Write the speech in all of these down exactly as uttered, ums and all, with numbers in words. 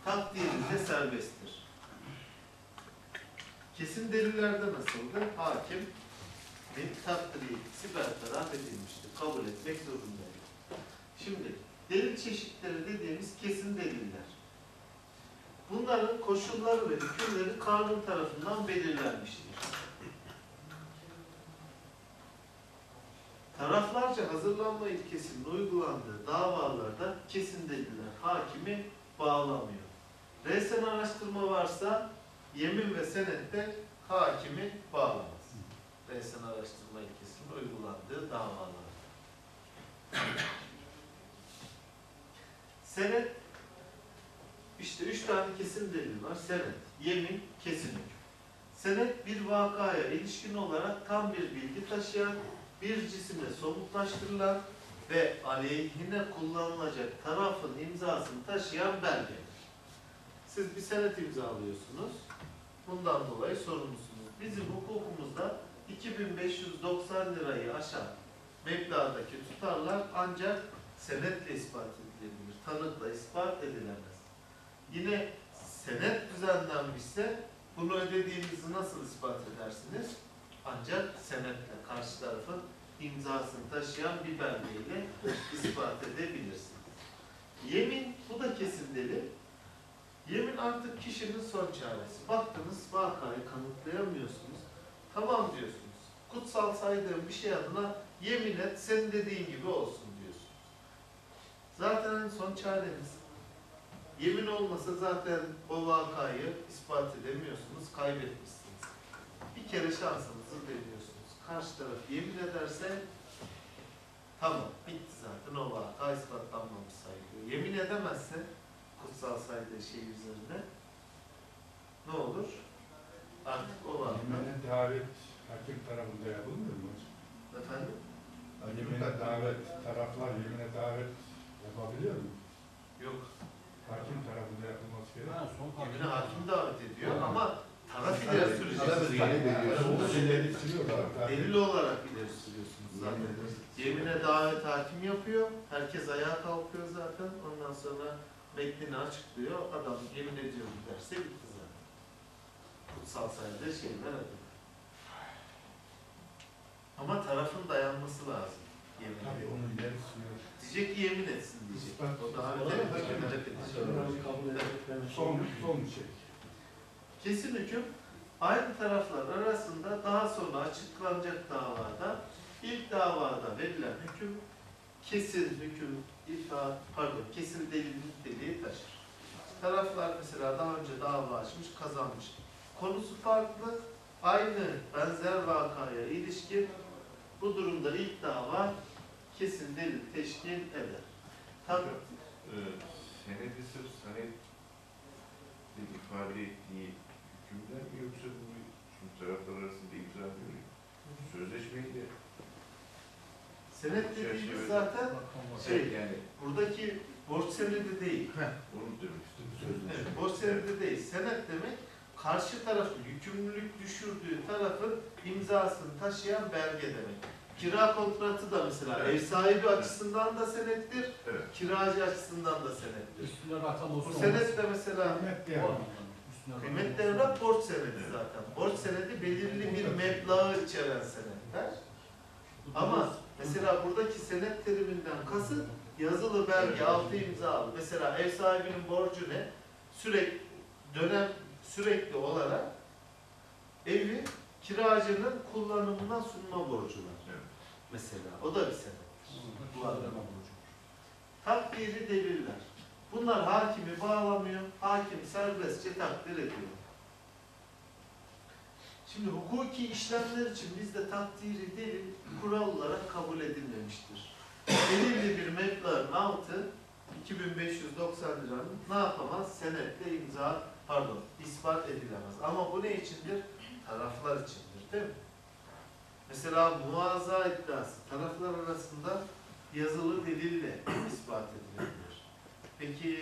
takdirinde serbesttir. Kesin delillerde nasıldı? Hakim takdiri sibertaraf edilmiştir. Kabul etmek zorundaydı. Şimdi delil çeşitleri dediğimiz kesin deliller. Bunların koşulları ve hükümleri kanun tarafından belirlenmiştir. Taraflarca hazırlanma ilkesinin uygulandığı davalarda kesin deliller hakimi bağlamıyor. Resen araştırma varsa yemin ve senette hakimi bağlamaz. Resen araştırma ilkesinin uygulandığı davalarda. Senet, işte üç tane kesin delil var. Senet, yemin, kesin hüküm. Senet bir vakaya ilişkin olarak tam bir bilgi taşıyan, bir cisimle somutlaştırılan ve aleyhine kullanılacak tarafın imzasını taşıyan belge. Siz bir senet imzalıyorsunuz. Bundan dolayı sorumlusunuz. Bizim hukukumuzda iki bin beş yüz doksan lirayı aşan meblağdaki tutarlar ancak senetle ispat edilebilir. Tanıkla ispat edilemez. Yine senet düzenlenmişse bunu ödediğinizi nasıl ispat edersiniz? Ancak senetle karşı tarafın imzasını taşıyan bir belgeyle ispat edebilirsiniz. Yemin, bu da kesin delil. Yemin artık kişinin son çaresi. Baktınız vakayı kanıtlayamıyorsunuz. Tamam diyorsunuz. Kutsal saydığım bir şey adına yemin et, senin dediğin gibi olsun diyorsunuz. Zaten son çareniz. Yemin olmasa zaten o vakayı ispat edemiyorsunuz, kaybetmişsiniz. Bir kere şansınızı deniyorsunuz. Karşı taraf yemin ederse tamam, bitti zaten, o vaka ispatlanmamış sayılıyor. Yemin edemezse kutsal saydığı şey üzerine ne olur? Artık o vaka. Yemine davet hakim tarafında yapılmıyor mu hocam? Efendim? Yemine davet, taraflar yemine davet yapabiliyor mu? Yok. Hakim tarafında yapılması gerekiyor. Yemine hakim davet ediyor ama taraf ileri süreceksiniz. Delil olarak ileri sürüyorsunuz zaten. Yemine davet hakim yapıyor. Herkes ayağa kalkıyor zaten. Ondan sonra metnini açıklıyor. Adam yemin ediyorum derse bitti zaten. Kutsal sayıda şeyler adı. Ama tarafın dayanması lazım. Yemin Tabii onu ileri sürüyor. diyecek ki yemin etsin diyecek. O davet edecek. Son, son şey. Kesin hüküm aynı taraflar arasında daha sonra açıklanacak davada ilk davada verilen hüküm kesin hüküm iddia, pardon kesin delil niteliği taşır. Taraflar mesela daha önce dava açmış, kazanmış. Konusu farklı, aynı benzer vakaya ilişkin bu durumda ilk dava kesin delil teşkil eder. Tabii. Ee, senedi sırf senet ifade ettiği hükümler mi yoksa bu şimdi taraflar arasında imza ediyor sözleşmeyi de Senet dediğimiz zaten şey, yani buradaki borç senedi değil. onu demek istedim. Evet, borç senedi değil. Senet demek karşı tarafın yükümlülük düşürdüğü tarafın imzasını taşıyan belge demek. Kira kontratı da mesela evet. Ev sahibi açısından da senettir, evet. Kiracı açısından da senettir. Üstüne rakam olsun. Bu senet de mesela kıymet devlet devlet borç senedi zaten. Borç senedi belirli bir meblağı içeren senetler. Ama mesela buradaki senet teriminden kasıt yazılı belge, altı imzalı. Mesela ev sahibinin borcu ne? Sürekli dönem sürekli olarak evi kiracının kullanımına sunma borcu var. Evet. Mesela o da bir senet. Takdiri deliller. Bunlar hakimi bağlamıyor. Hakim serbestçe takdir ediyor. Şimdi hukuki işlemler için bizde takdiri delil kural olarak kabul edilmemiştir. Belirli bir meblağın altı iki bin beş yüz doksan liranın ne yapamaz? Senetle imza, pardon, ispat edilemez. Ama bu ne içindir? Taraflar içindir, değil mi? Mesela muazza iddiası taraflar arasında yazılı delille ispat edilebilir. Peki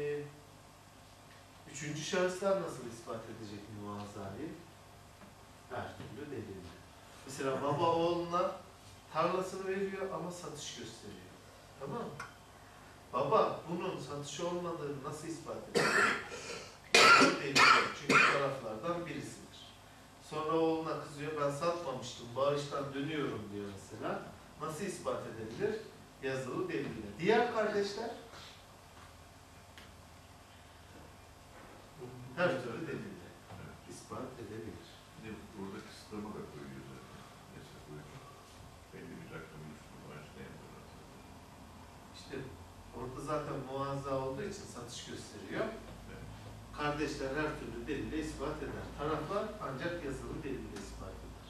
üçüncü şahıslar nasıl ispat edecek muazzayı? Her türlü delille. Mesela baba oğluna tarlasını veriyor ama satış gösteriyor. Tamam mı? Baba bunun satış olmadığını nasıl ispat ediyor? o delil. Çünkü taraflardan birisidir. Sonra oğluna kızıyor, ben satmamıştım, bağıştan dönüyorum diyor mesela. Nasıl ispat edilir? Yazılı delille. Diğer kardeşler her türlü delille ispat edebilir. Bir de burada kısıtlama da koyuyor zaten. Mesela koyuyor. Belli bir rakamın üstünü başlayamıyor. İşte orada zaten muazza olduğu için satış gösteriyor. Evet. Kardeşler her türlü delille ispat eder. Taraflar ancak yazılı delille ispat eder.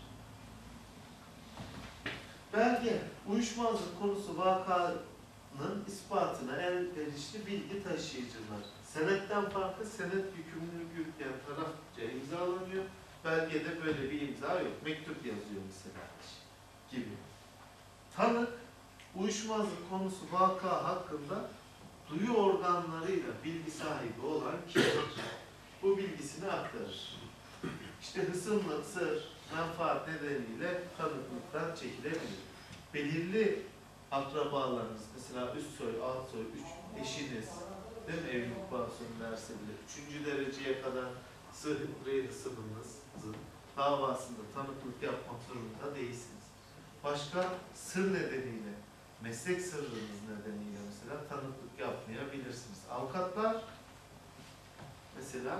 Belge, uyuşmazlık konusu vakanın ispatına elverişli bilgi taşıyıcılar. Senetten farklı senet yükümlülük yükleyen tarafça imzalanıyor. Belgede böyle bir imza yok. Mektup yazıyor mesela gibi. Tanık, uyuşmazlık konusu vaka hakkında duyu organlarıyla bilgi sahibi olan kişidir. Bu bilgisini aktarır. İşte hısımlık, sır, menfaat nedeniyle tanıklıktan çekilebilir. Belirli akrabalarınız, mesela üst soy, alt soy, üç eşiniz, değil mi? Evlilik bağı sonu derse bile, üçüncü dereceye kadar sıhhi hısımınızın davasında tanıklık yapmak zorunda değilsiniz. Başka sır nedeniyle, meslek sırrınız nedeniyle mesela tanıklık yapmayabilirsiniz. Avukatlar mesela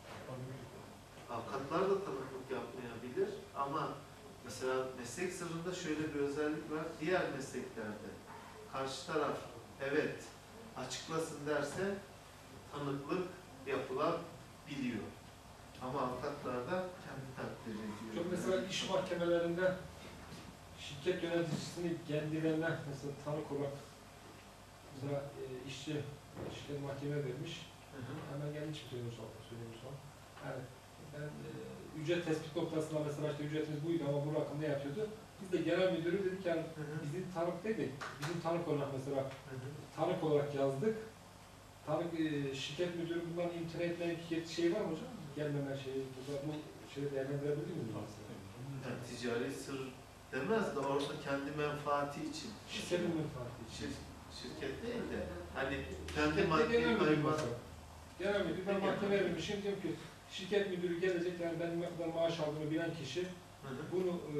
avukatlar da tanıklık yapmayabilir ama mesela meslek sırrında şöyle bir özellik var. Diğer mesleklerde karşı taraf evet açıklasın derse tanıklık yapılabiliyor. Ama avukatlarda kendi takdir ediyor. Çok mesela iş mahkemelerinde şirket yöneticisini kendilerine mesela tanık olarak mesela e, işçi şirket mahkemeye vermiş. Hı hı. Hemen geldi çıktı söyleyeyim son. Yani ben e, ücret tespit noktasında mesela işte ücretimiz buydu ama bu rakam ne yapıyordu? Biz de genel müdürü dedik yani Hı hı. bizim tanık dedik. Bizim tanık olarak mesela Hı hı. tanık olarak yazdık. Tanık e, şirket müdürü bundan imtina etmeyen şey var mı hocam? Gelmeme şeyi, burada bu şeyi değerlendirebilir miyiz mesela? Yani ticari sır demez de orada kendi menfaati için. Şirketin menfaati için. Şir, şirket değil de hani kendi Şirkette maddi genel müdür kayba. mesela. Genel müdür, ben mahkemeye vermişim, diyorum ki şirket müdürü gelecek, yani benim ne kadar maaş aldığımı bilen kişi Hı hı. bunu e,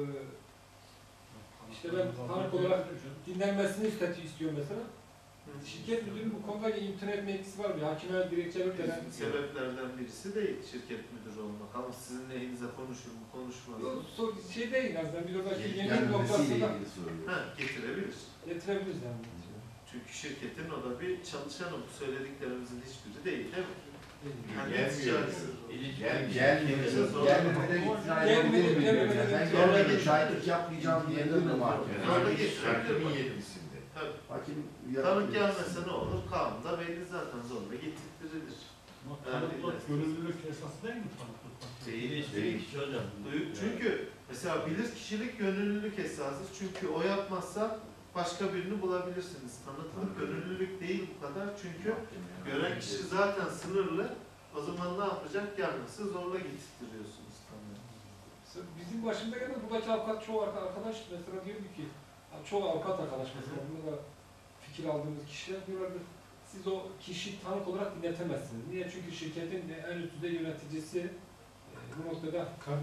işte ben tanık olarak dinlenmesini isteti istiyor mesela. Şirket müdürü bu konuda imtina etme etkisi var. Bir hakime dilekçelik denen Sebeplerden birisi değil şirket müdürü olmak ama sizin lehinize konuşur mu konuşmaz mı? so, şey değil en azından bir oradaki yemin Gelmesiyle noktasında ilgili soruyor. Ha, getirebilir. getirebiliriz yani. Çünkü şirketin o da bir çalışanı, bu söylediklerimizin hiçbiri değil değil mi? Yani Gelmiyor. ticari sır. Gel, gelmedi, gelmemede ikna Gelmedi, edebilir miyim? gelmedi. Yani sen Sonra gelmedin, geç- şahitlik yapmayacağım diyebilir mi mahkeme? Sonra Yani getirebilir hakimin mi? yetkisinde. Tabii. Hakim Tanık gelmese ne olur? Kanunda belli zaten, zorla getirtilir. Tanıklık gönüllülük esası değil mi tanıklık? Değil, değil. Duyu- Çünkü mesela bilir kişilik gönüllülük esası. Çünkü o yapmazsa başka birini bulabilirsiniz. Tanıklık gönüllülük değil bu kadar. Çünkü gören kişi zaten sınırlı. O zaman ne yapacak? Gelmesi zorla getirtiyorsunuz tanığı. Mesela bizim başımda gelen buradaki avukat çoğu arka- arkadaş mesela diyordu ki, çoğu avukat arkadaş mesela burada da fikir aldığımız kişiler diyorlardı, siz o kişiyi tanık olarak dinletemezsiniz. Niye? Çünkü şirketin en üst düzey yöneticisi e, bu noktada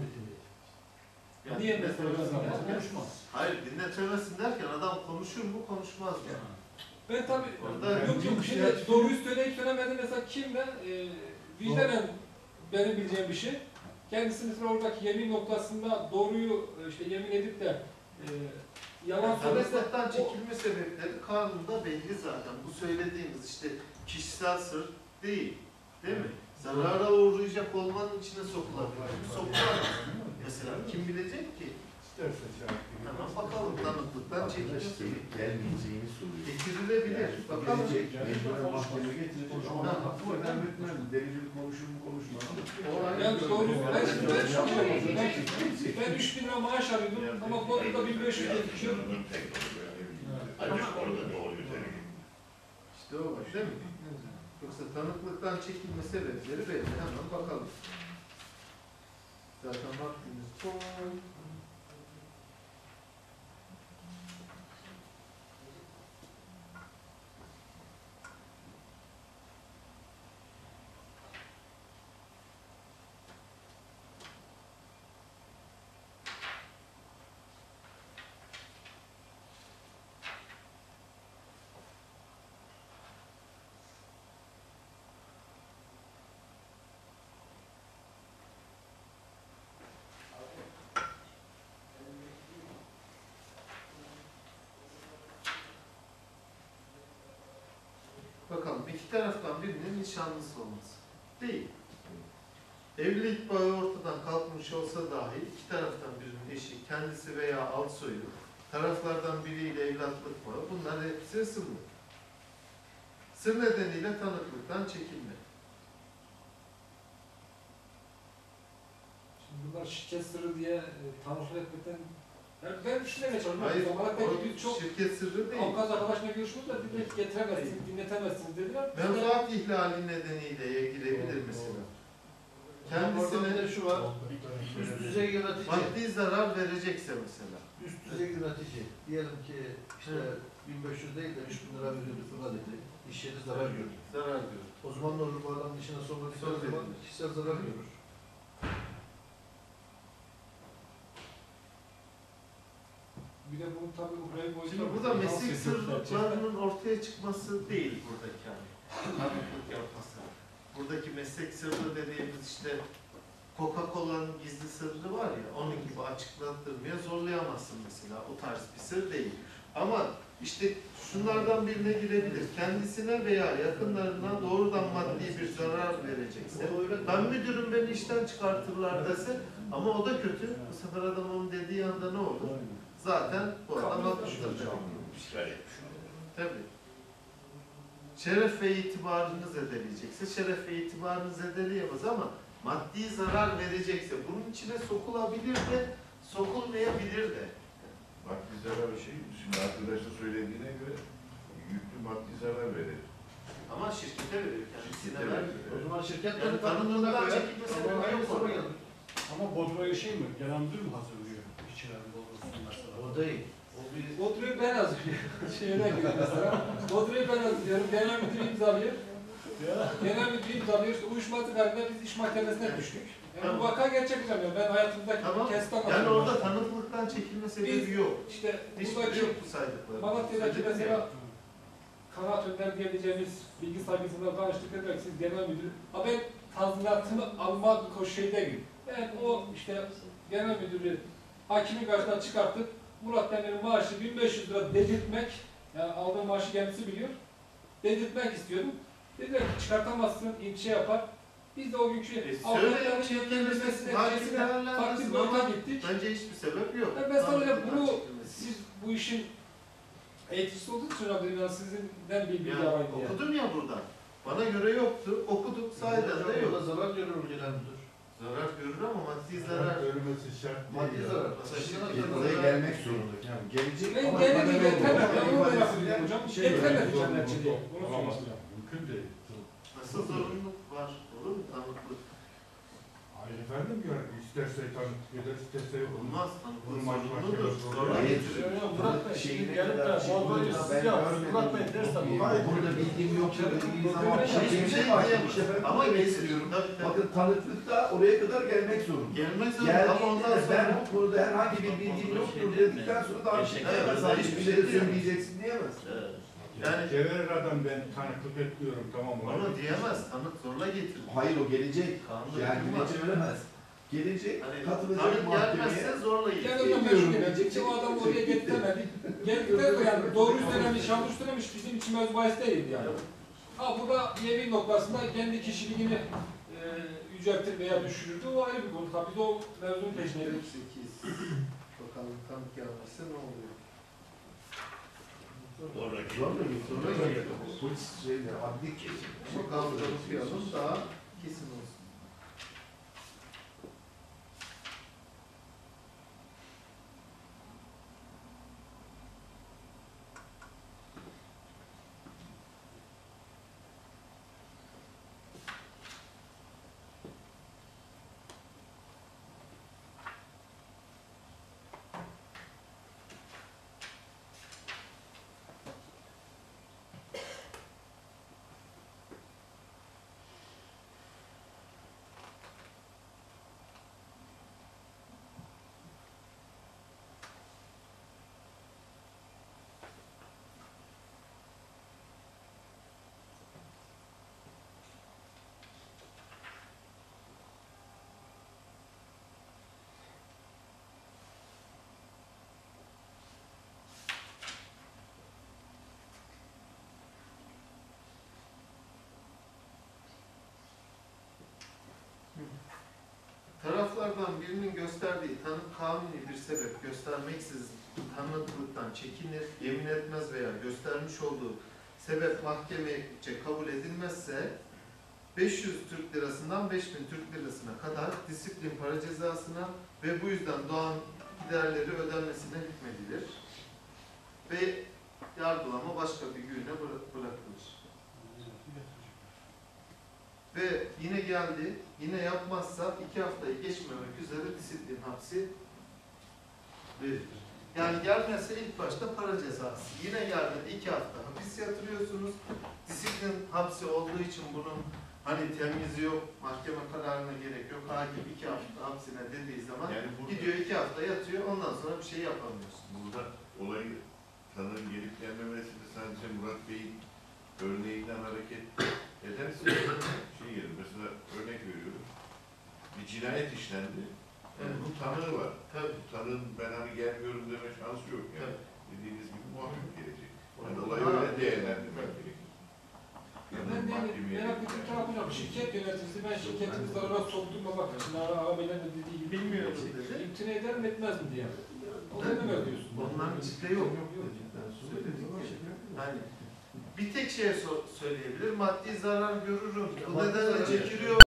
Yani niye mesela dinletemezsin. Konuşmaz. Hayır, dinletemezsin derken adam konuşur mu konuşmaz mı? ben tabii Orada yok yok şimdi doğruyu söyleyip söylemedi mesela kim ben e, vicdanen benim bileceğim bir şey. Kendisi mesela oradaki yemin noktasında doğruyu e, işte yemin edip de e, yalan söylerse Tanıklıktan o- çekilme sebepleri kanunda belli zaten. Bu söylediğimiz işte kişisel sır değil. Değil mi? Zarara uğrayacak olmanın içine sokulabilir. Sokulamaz. Mesela kim bilecek ki? İsterse şahitlik. Hemen bakalım tanıklıktan Arkadaş çekilme gelip sebebi. gelmeyeceğini soruyor. Getirilebilir. Bakalım. Gelecek, mecburen mahkemeye getirecek. Ama hakkı eden bitmez. Delil konuşur mu konuşmaz mı? yani doğru. Ben şimdi ben şu ben, ben üç bin lira maaş alıyordum ama kodunda bin beş yüz geçiyor. İşte o var değil mi? Yoksa tanıklıktan çekilme sebepleri belli. Hemen bakalım. Zaten vaktimiz çok. Tamam, iki taraftan birinin nişanlısı olması. Değil. Evlilik bağı ortadan kalkmış olsa dahi iki taraftan birinin eşi, kendisi veya alt soyu, taraflardan biriyle evlatlık bağı, bunlar hepsi sırlı. Sır nedeniyle tanıklıktan çekilme. Şimdi bunlar şirket sırrı diye e, tanıklık etmekten yani ben şuna geçelim. Hayır, Olarak o belki biz çok şirket sırrı değil. avukat arkadaşla görüşmüyoruz da dinlet getiremezsiniz, dinletemezsiniz dediler. Biz de- Menfaat ihlali nedeniyle girebilir mesela. Kendisine Orada bir de şu var. Üst düzey yönetici. maddi zarar verecekse mesela. Üst düzey yönetici. Diyelim ki işte bin beş yüz değil de üç bin lira veriyordu falan dedi. İş yeri zarar gördü. Zarar görür. O zaman ne olur bu adamın işine son Son verdikleri zaman verilir. kişisel zarar görür. Bir de bunun tabii Ukrayna boyutu Şimdi var. burada Nasıl meslek yapıyorlar? sırlarının ortaya çıkması değil buradaki yani. Tanıklık yapması. Buradaki meslek sırrı dediğimiz işte Coca-Cola'nın gizli sırrı var ya, onun gibi açıklattırmaya zorlayamazsın mesela. O tarz bir sır değil. Ama işte şunlardan birine girebilir. Kendisine veya yakınlarına doğrudan maddi bir zarar verecekse. Ben müdürüm, beni işten çıkartırlar dese, ama o da kötü. Bu sefer adam onun dediği anda ne olur? Zaten bu adam haklıdır demek. İşgal etmiş. Tabii. Şeref ve itibarını zedeleyecekse, şeref ve itibarını zedeleyemez ama maddi zarar verecekse, bunun içine sokulabilir de, sokulmayabilir de. Maddi zarar şey, şimdi arkadaşın söylediğine göre yüklü maddi zarar verir. Ama şirkete veriyor, kendisine Şirkete vermiyor. veriyor. O zaman şirket Yani tanınırlıktan koyar. çekilmesi Ama yok aynı sorun orada. yok. Ama Bodro'ya şey mi? Genel müdür mü hazırlıyor? İşçilerin olursun mesela. O değil. O bir Bodro'yu ben hazırlıyorum. Şeyine göre mesela. Bodro'yu ben hazırlıyorum. Genel müdür imzalıyor. Genel müdür imzalıyor. İşte uyuşmazlık halinde biz iş mahkemesine düştük. Yani Tamam. bu vaka gerçek hocam. Ben hayatımdaki Tamam. kesit Yani anlatıyorum. orada tanıklıktan çekilme sebebi Biz- yok. İşte Hiçbiri buradaki yok bu saydıkları. Malatya'daki Söyledim ya. mesela kanaat önder diyebileceğimiz bilgi saygısında danıştık dediler ki siz genel müdür. Ha ben tazminatını almak koşuydayım. Ben o işte genel müdürü hakimin karşısına çıkartıp Murat Demir'in maaşı bin beş yüz lira dedirtmek, yani aldığım maaşı kendisi biliyor, dedirtmek istiyordum. Dediler ki çıkartamazsın, ilçe yapar. Biz de o günkü E, avukatların söyle, çekilmesine hakim neticesinde farklı değerlendirsin bir boyuta ama gittik. bence hiçbir sebep yok. Yani ben sadece Tanıklıktan bunu, çekilmesi. siz bu işin eğiticisi olduğunuz için hocam dedim yani sizinden bir bilgi Yani alayım diye. okudum ya burada. Bana göre yoktu. Okuduk, sahiden de Orada yok. zarar görür o genel müdür. Zarar görür ama maddi Zarar zarar. görmesi şart Maddi değil. zarar. Mesela Şimdi şirket oraya zarar- gelmek zorunda. Yani gelecek Ben ama gene bir kademe getiremem. olmalı. Ben onu merak İfadesinden ediyorum hocam. şey Getiremedi yok. cennetçiliği. Onu Olamaz. söyleyeyim. Mümkün değil. Nasıl zorunluluk var? Olur mu tanıklık? Hayır efendim ya, isterse tanıklık eder, isterse Olmaz. Tanıklık Bunu mahkeme zorunludur. zorla Zorla Hayır. getiriyor. Ya Murat Bey, Şeyine şimdi gelip de kadar şey Bodro'yu burada siz ben yapın, görmedim. Murat Bey derse bu gayet Burada bildiğim yok dediği zaman Bodro'yu şey Hiçbir bir şey şey var. diyemem. İşte ben Ama bunu getiriyorum. Tabii tabii. Bakın tanıklıkta oraya kadar gelmek zorunda. Gelmek zorunda ama Geldiğinde ondan de ben sonra bu konuda herhangi bir bilgim yoktur dedikten sonra daha bir şey Evet, diyemez. evet, Hiçbir evet. şey de söyleyeceksin diyemez. Evet. yani Yani- Cevra'dan ben tanıklık etmiyorum, tamam mı? Onu diyemez. Tanık zorla getirir. Hayır o gelecek. Kanunda Yani hüküm var. dilekçe veremez. Gelecek, Hani katılacak tanık mahkemeye. gelmezse zorla Yani getirir. hocam ben Bilmiyorum, şunu gelecek. gidecek, O adamı gidecek, oraya gitti. getiremedik. Geldikten sonra yani doğru üstlenemiş, yanlış üstlenemiş bizim için mevzu bahis değildi yani. Ha burada yemin noktasında kendi kişiliğini e, yüceltir veya düşürürdü. O ayrı bir konu. Tabii biz o mevzunun peşindeyiz. sekiz. Bakalım tanık gelmezse ne oluyor? Sonra Zorla getiriyor. Zorla getiriyor. Polis şeyle, adli kesim. Bakalım da okuyalım daha kesin olsun. delilinin gösterdiği tanık kanuni bir sebep göstermeksizin tanıklıktan çekinir, yemin etmez veya göstermiş olduğu sebep mahkemece kabul edilmezse beş yüz Türk lirasından beş bin Türk lirasına kadar disiplin para cezasına ve bu yüzden doğan giderleri ödenmesine hükmedilir. Ve yargılama başka bir güne bıra- bırakılır. Ve yine geldi, yine yapmazsa iki haftayı geçmemek üzere disiplin hapsi verilir. Yani gelmezse ilk başta para cezası. Yine geldi iki hafta hapis yatırıyorsunuz. Disiplin hapsi olduğu için bunun hani temyizi yok, mahkeme kararına gerek yok. Hakim iki hafta hapsine dediği zaman Yani burada, gidiyor iki hafta yatıyor, ondan sonra bir şey yapamıyorsun. burada olayı tanığın gelip gelmemesini sadece Murat Bey'in örneğinden hareket ederse şey gelir. Mesela örnek veriyorum. Bir cinayet işlendi. Yani Evet. bunun tanığı var. Tabii. Bu tanığın ben hani gelmiyorum deme şansı yok yani. Tabii. Dediğiniz gibi muhakkak gelecek. Yani Ha, olayı öyle değerlendirmek evet. gerekir. Ben de merak ettiğim tarafı hocam, şirket yöneticisi, ben şirketimi zarara sokturmamak için ara ağabeyin de dediği gibi bilmiyorum. İmtina eder mi etmez mi diye. O ne demek diyorsun? Onların içinde yok. Söyledik ya. Yani bir tek şey so- söyleyebilir, maddi zarar görürüm. Bu Maddi nedenle zarar- çekiliyor.